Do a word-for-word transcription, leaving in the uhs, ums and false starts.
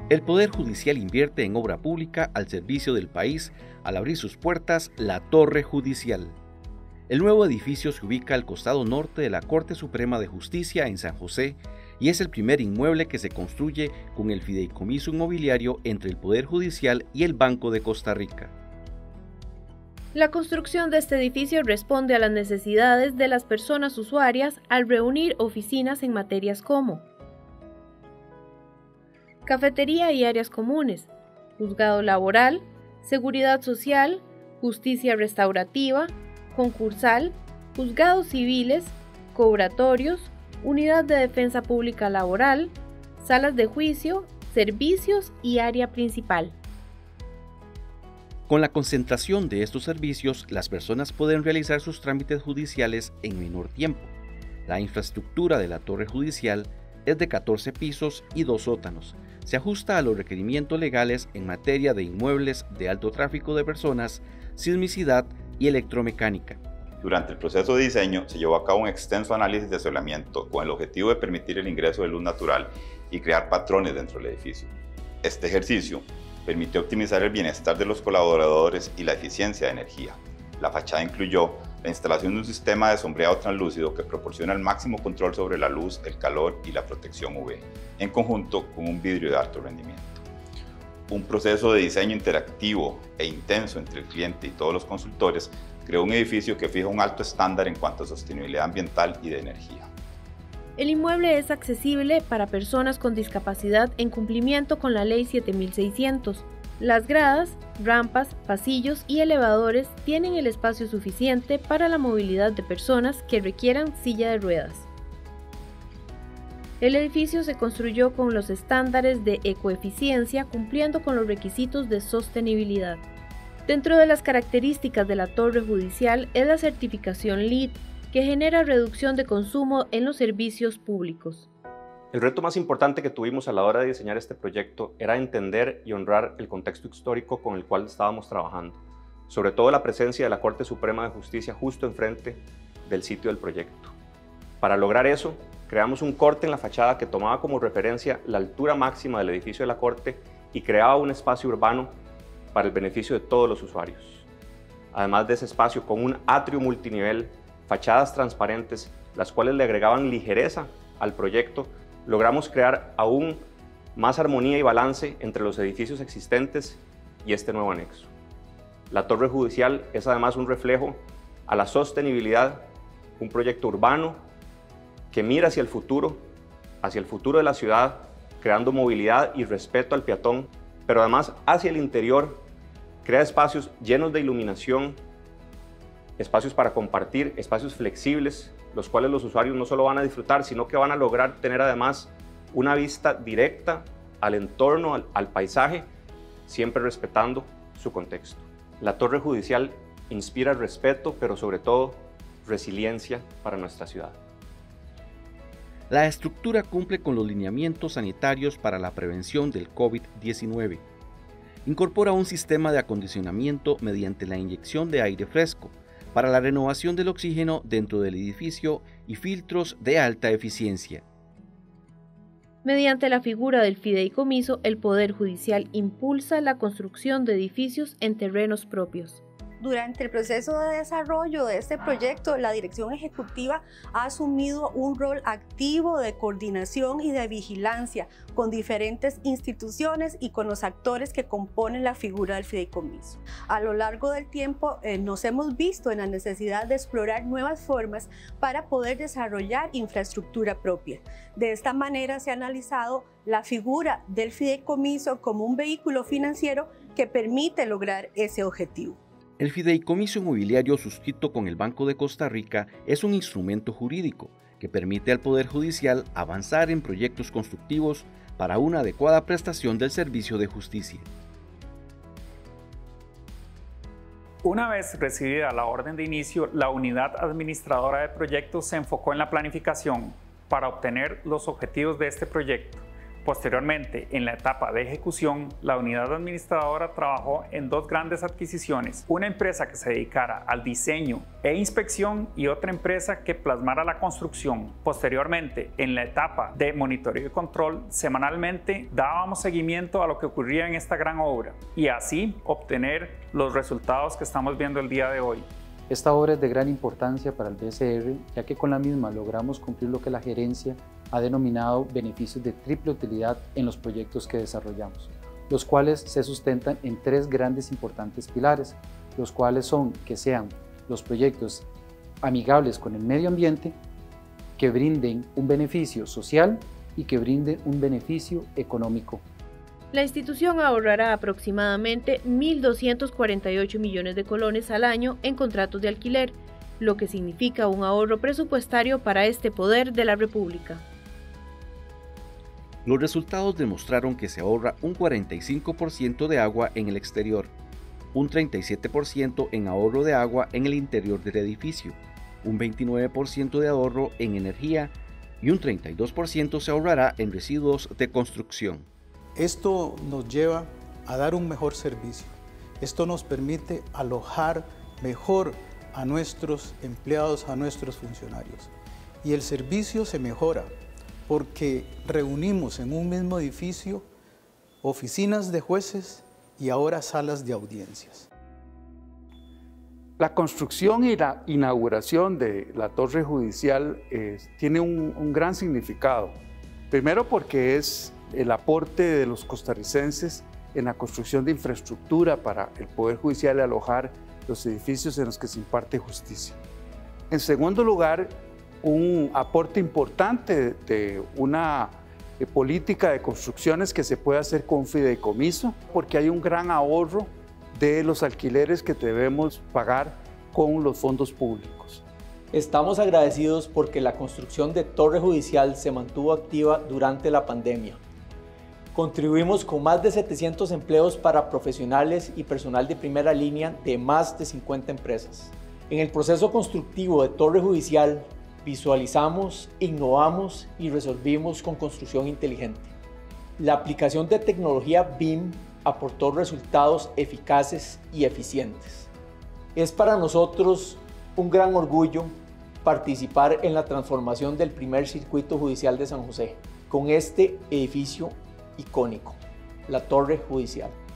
El Poder Judicial invierte en obra pública al servicio del país al abrir sus puertas la Torre Judicial. El nuevo edificio se ubica al costado norte de la Corte Suprema de Justicia en San José y es el primer inmueble que se construye con el fideicomiso inmobiliario entre el Poder Judicial y el Banco de Costa Rica. La construcción de este edificio responde a las necesidades de las personas usuarias al reunir oficinas en materias como cafetería y áreas comunes, juzgado laboral, seguridad social, justicia restaurativa, concursal, juzgados civiles, cobratorios, unidad de defensa pública laboral, salas de juicio, servicios y área principal. Con la concentración de estos servicios, las personas pueden realizar sus trámites judiciales en menor tiempo. La infraestructura de la Torre Judicial es de catorce pisos y dos sótanos. Se ajusta a los requerimientos legales en materia de inmuebles de alto tráfico de personas, sismicidad y electromecánica. Durante el proceso de diseño se llevó a cabo un extenso análisis de asolamiento con el objetivo de permitir el ingreso de luz natural y crear patrones dentro del edificio. Este ejercicio permitió optimizar el bienestar de los colaboradores y la eficiencia de energía. La fachada incluyó la instalación de un sistema de sombreado translúcido que proporciona el máximo control sobre la luz, el calor y la protección U V, en conjunto con un vidrio de alto rendimiento. Un proceso de diseño interactivo e intenso entre el cliente y todos los consultores creó un edificio que fija un alto estándar en cuanto a sostenibilidad ambiental y de energía. El inmueble es accesible para personas con discapacidad en cumplimiento con la Ley siete mil seiscientos. Las gradas, rampas, pasillos y elevadores tienen el espacio suficiente para la movilidad de personas que requieran silla de ruedas. El edificio se construyó con los estándares de ecoeficiencia, cumpliendo con los requisitos de sostenibilidad. Dentro de las características de la Torre Judicial es la certificación LEED, que genera reducción de consumo en los servicios públicos. El reto más importante que tuvimos a la hora de diseñar este proyecto era entender y honrar el contexto histórico con el cual estábamos trabajando, sobre todo la presencia de la Corte Suprema de Justicia justo enfrente del sitio del proyecto. Para lograr eso, creamos un corte en la fachada que tomaba como referencia la altura máxima del edificio de la Corte y creaba un espacio urbano para el beneficio de todos los usuarios. Además de ese espacio con un atrio multinivel, fachadas transparentes, las cuales le agregaban ligereza al proyecto, logramos crear aún más armonía y balance entre los edificios existentes y este nuevo anexo. La Torre Judicial es además un reflejo a la sostenibilidad, un proyecto urbano que mira hacia el futuro, hacia el futuro de la ciudad, creando movilidad y respeto al peatón, pero además hacia el interior, crea espacios llenos de iluminación, espacios para compartir, espacios flexibles, los cuales los usuarios no solo van a disfrutar, sino que van a lograr tener además una vista directa al entorno, al, al paisaje, siempre respetando su contexto. La Torre Judicial inspira respeto, pero sobre todo resiliencia para nuestra ciudad. La estructura cumple con los lineamientos sanitarios para la prevención del COVID diecinueve. Incorpora un sistema de acondicionamiento mediante la inyección de aire fresco, para la renovación del oxígeno dentro del edificio y filtros de alta eficiencia. Mediante la figura del fideicomiso, el Poder Judicial impulsa la construcción de edificios en terrenos propios. Durante el proceso de desarrollo de este proyecto, la Dirección Ejecutiva ha asumido un rol activo de coordinación y de vigilancia con diferentes instituciones y con los actores que componen la figura del fideicomiso. A lo largo del tiempo eh, nos hemos visto en la necesidad de explorar nuevas formas para poder desarrollar infraestructura propia. De esta manera se ha analizado la figura del fideicomiso como un vehículo financiero que permite lograr ese objetivo. El fideicomiso inmobiliario suscrito con el Banco de Costa Rica es un instrumento jurídico que permite al Poder Judicial avanzar en proyectos constructivos para una adecuada prestación del servicio de justicia. Una vez recibida la orden de inicio, la unidad administradora de proyectos se enfocó en la planificación para obtener los objetivos de este proyecto, Posteriormente, en la etapa de ejecución, la unidad administradora trabajó en dos grandes adquisiciones, una empresa que se dedicara al diseño e inspección y otra empresa que plasmara la construcción. Posteriormente, en la etapa de monitoreo y control, semanalmente dábamos seguimiento a lo que ocurría en esta gran obra y así obtener los resultados que estamos viendo el día de hoy. Esta obra es de gran importancia para el B C R, ya que con la misma logramos cumplir lo que la gerencia ha denominado beneficios de triple utilidad en los proyectos que desarrollamos, los cuales se sustentan en tres grandes importantes pilares, los cuales son que sean los proyectos amigables con el medio ambiente, que brinden un beneficio social y que brinden un beneficio económico. La institución ahorrará aproximadamente mil doscientos cuarenta y ocho millones de colones al año en contratos de alquiler, lo que significa un ahorro presupuestario para este poder de la República. Los resultados demostraron que se ahorra un cuarenta y cinco por ciento de agua en el exterior, un treinta y siete por ciento en ahorro de agua en el interior del edificio, un veintinueve por ciento de ahorro en energía y un treinta y dos por ciento se ahorrará en residuos de construcción. Esto nos lleva a dar un mejor servicio. Esto nos permite alojar mejor a nuestros empleados, a nuestros funcionarios. Y el servicio se mejora porque reunimos en un mismo edificio oficinas de jueces y ahora salas de audiencias. La construcción y la inauguración de la Torre Judicial eh, tiene un, un gran significado. Primero porque es el aporte de los costarricenses en la construcción de infraestructura para el Poder Judicial y alojar los edificios en los que se imparte justicia. En segundo lugar, un aporte importante de una eh, política de construcciones que se puede hacer con fideicomiso, porque hay un gran ahorro de los alquileres que debemos pagar con los fondos públicos. Estamos agradecidos porque la construcción de Torre Judicial se mantuvo activa durante la pandemia. Contribuimos con más de setecientos empleos para profesionales y personal de primera línea de más de cincuenta empresas. En el proceso constructivo de Torre Judicial, visualizamos, innovamos y resolvimos con construcción inteligente. La aplicación de tecnología B I M aportó resultados eficaces y eficientes. Es para nosotros un gran orgullo participar en la transformación del primer circuito judicial de San José con este edificio icónico, la Torre Judicial.